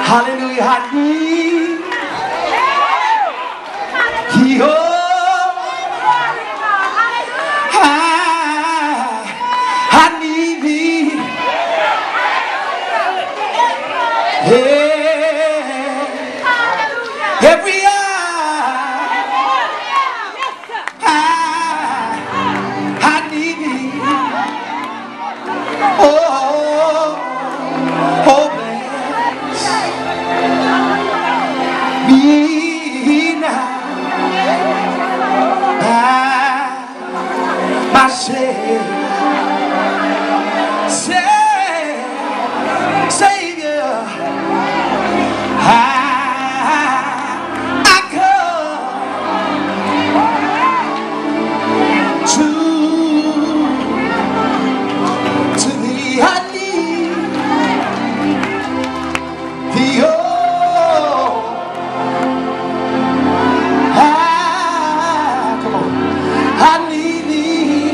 Hallelujah, I need you. I need thee. Yeah. Every I need thee. Oh, oh, bless me now, my Savior, I come to thee. I need thee. Oh, come on. I need thee.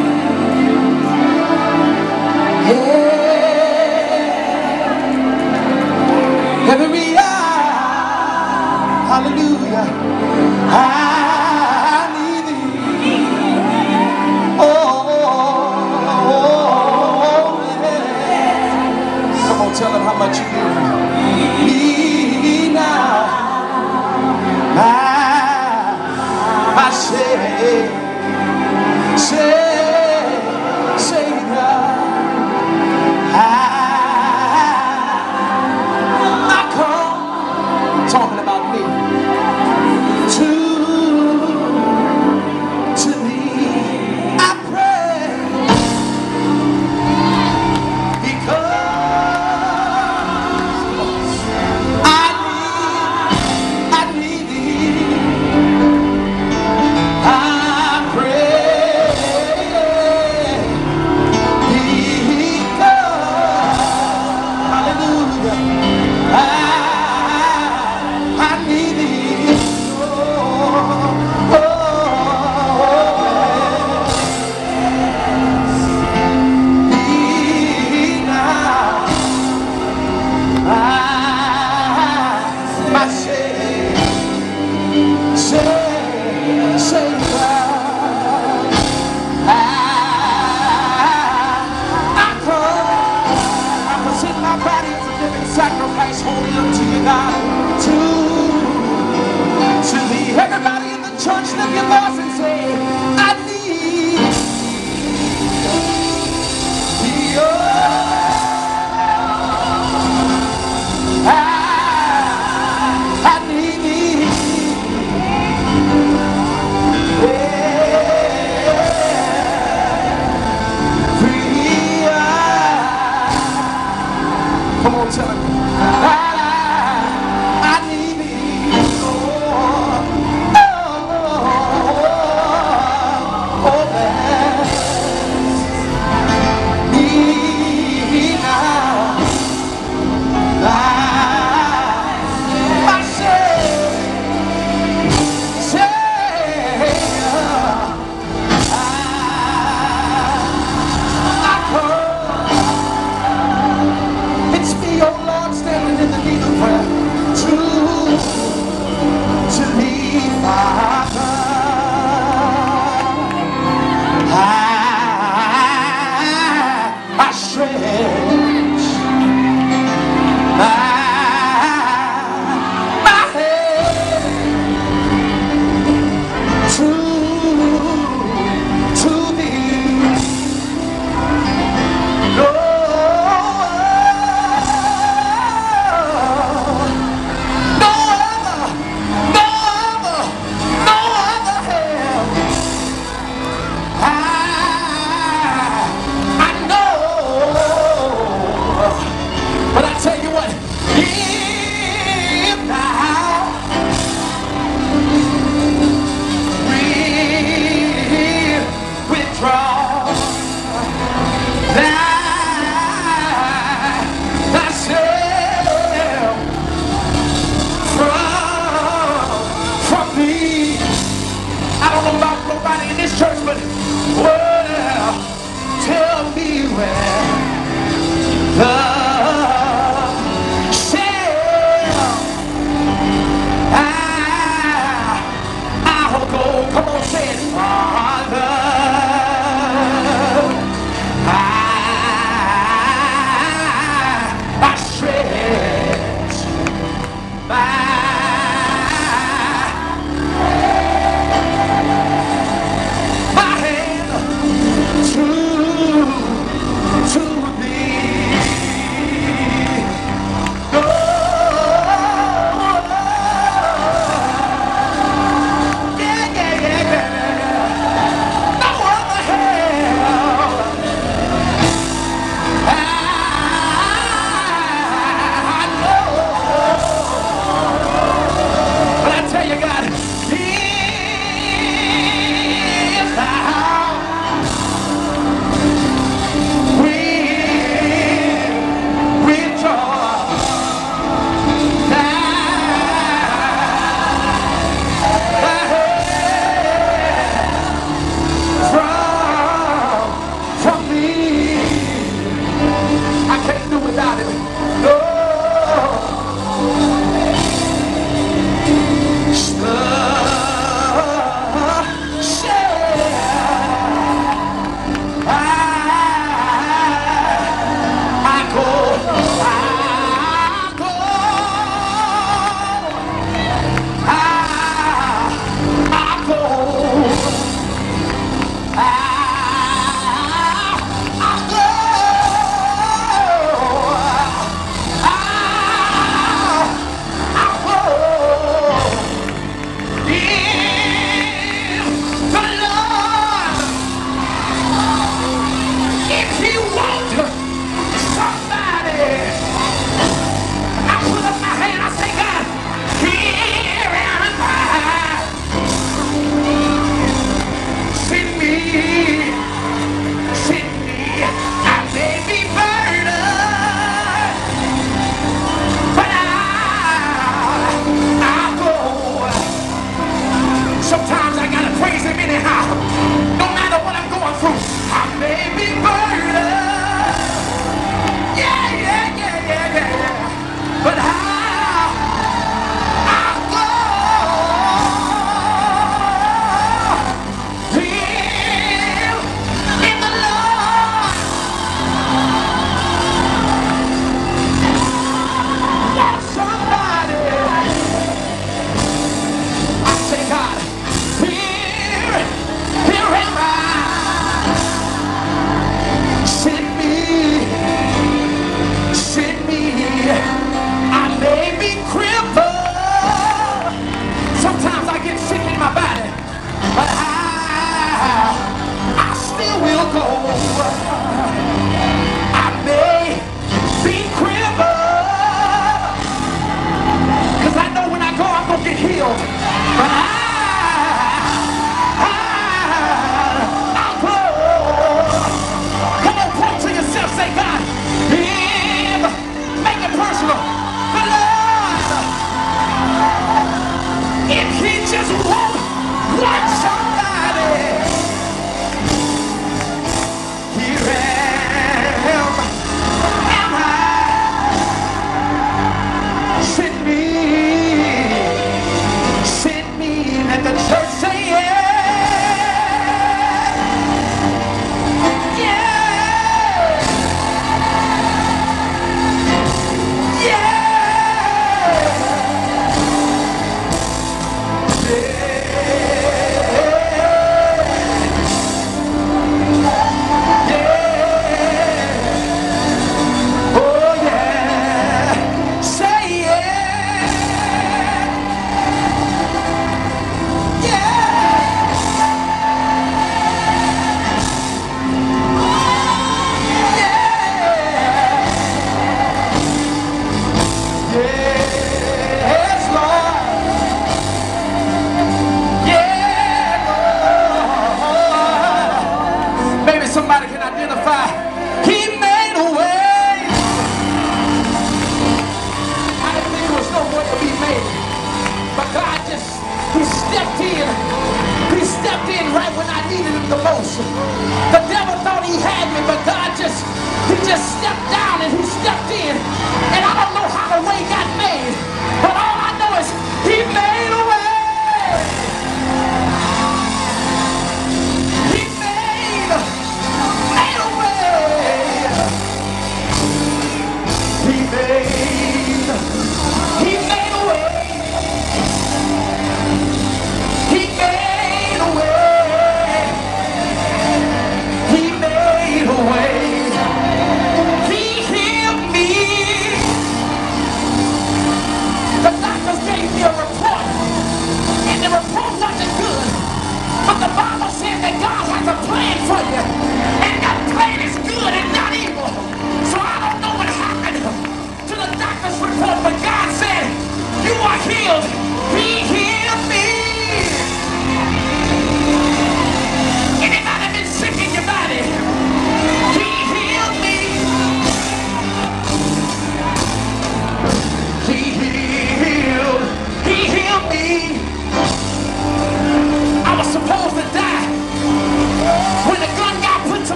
Yeah. Every hour. Hallelujah. I need thee. Oh, yeah. Come on, tell them how much you need me now. My Savior. I come talking about me to thee. I pray because I need thee. I pray because, hallelujah, I need thee. Oh, be now my Savior. I present my body as a living sacrifice, holy unto you, God. To thee. Everybody in the church, lift your voice and say, I need thee. Oh, I need thee. Come on, tell him. I need thee. Oh, bless me now, my Savior. I come. It's me, oh Lord, standing in the need of prayer. To thee, Father, I stretch my head to thee. I know healed. But I'll go. Come on, point to yourself, say, God, make it personal. The Lord, if he just won't work somebody, here am I. Send me, let the church say yeah. Somebody can identify. He made a way. I didn't think there was no way to be made. But God he stepped in. He stepped in right when I needed him the most. The devil thought he had me, but God he just stepped down and he stepped in. And I don't know how the way got made, but all I know is he made a way.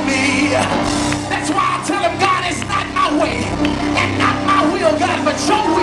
That's why I tell him, God, it's not my way and not my will, God, but your